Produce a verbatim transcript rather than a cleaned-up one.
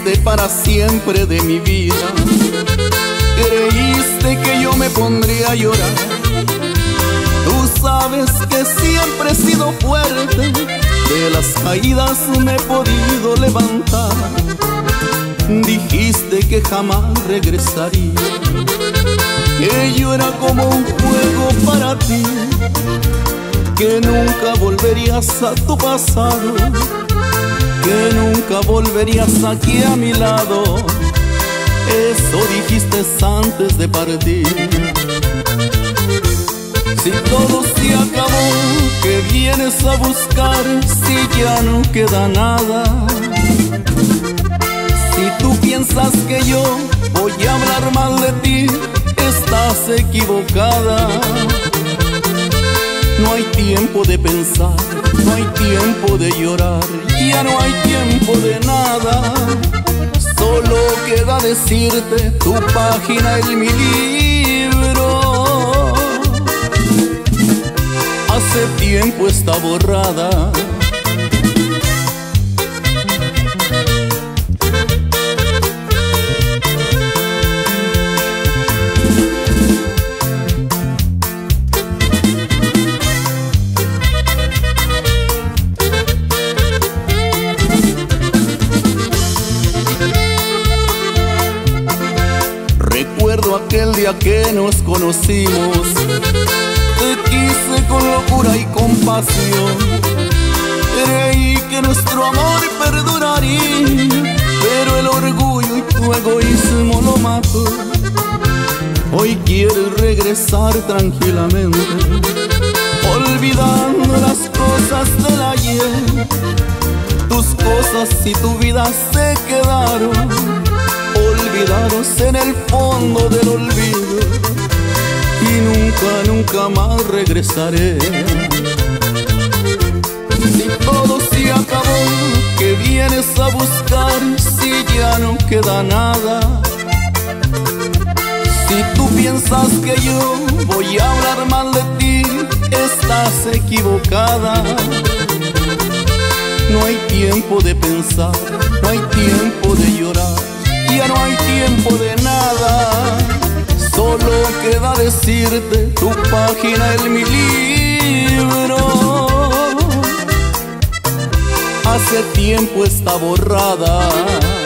fuiste para siempre de mi vida. Creíste que yo me pondría a llorar. Tú sabes que siempre he sido fuerte, de las caídas me he podido levantar. Dijiste que jamás regresaría, que yo era como un juego para ti, que nunca volverías a tu pasado, que nunca volverías aquí a mi lado. Eso dijiste antes de partir. Si todo se acabó, ¿qué vienes a buscar si ya no queda nada? Si tú piensas que yo voy a hablar mal de ti, estás equivocada. No hay tiempo de pensar, no hay tiempo de llorar, ya no hay tiempo de nada. Solo queda decirte tu página en mi libro hace tiempo está borrada. Recuerdo aquel día que nos conocimos, te quise con locura y compasión. Creí que nuestro amor perduraría, pero el orgullo y tu egoísmo lo mató. Hoy quieres regresar tranquilamente, olvidando las cosas del ayer. Tus cosas y tu vida se quedaron olvidados en el fondo del olvido, y nunca, nunca más regresaré. Si todo se acabó, ¿qué vienes a buscar si ya no queda nada? Si tú piensas que yo voy a hablar mal de ti, estás equivocada. No hay tiempo de pensar, no hay tiempo de llorar, ya no hay tiempo de nada. Solo queda decirte tu página en mi libro hace tiempo está borrada.